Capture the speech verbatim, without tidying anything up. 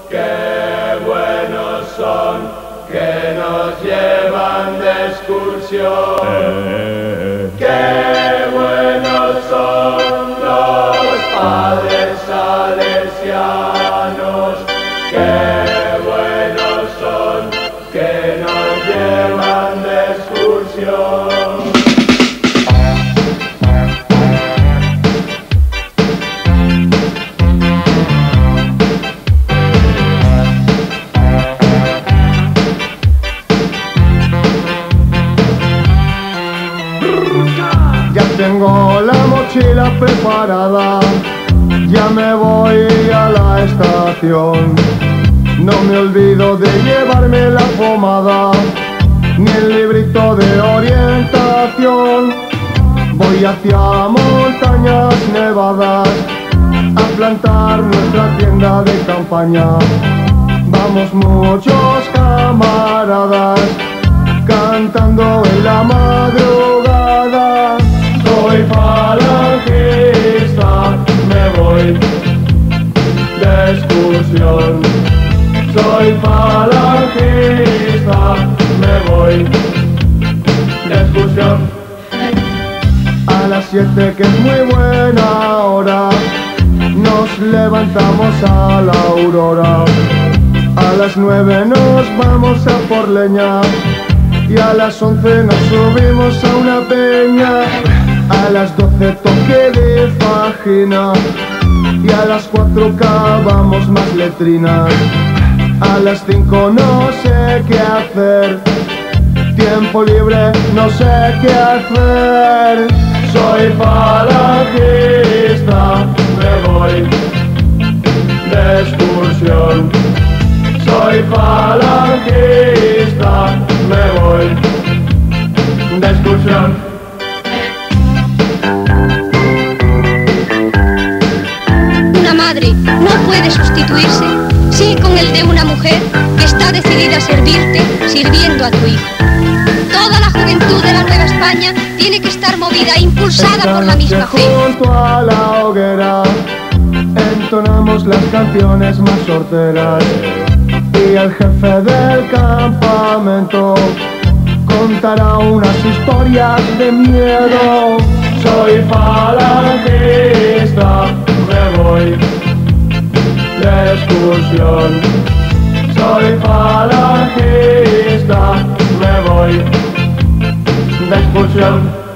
qué buenos son, que nos llevan de excursión. Eh. Qué buenos son los padres salesianos, qué buenos son, que nos llevan de excursión. Ya tengo la mochila preparada, ya me voy a la estación. No me olvido de llevarme la pomada, ni el librito de orientación. Voy hacia montañas nevadas a plantar nuestra tienda de campaña. Vamos muchos camaradas cantando en la madrugada. Soy falangista, me voy de excursión. Soy falangista, me voy de excursión. A las siete, que es muy buena hora, nos levantamos a la aurora. A las nueve nos vamos a por leña y a las once nos subimos a una peña. A las doce toque de fajina y a las cuatro cavamos más letrinas. A las cinco no sé qué hacer, tiempo libre no sé qué hacer. Soy falangista, me voy de excursión. Soy falangista, me voy de excursión. Una madre no puede sustituirse, sí, con el de una mujer que está decidida a servirte, sirviendo a tu hijo. Toda la juventud de la Nueva España tiene que estar movida e impulsada por la misma fe. Junto a la hoguera entonamos las canciones más sorteras y el jefe del campamento contará unas historias de miedo. Soy falangista, me voy de excursión. Soy falangista, me voy de excursión.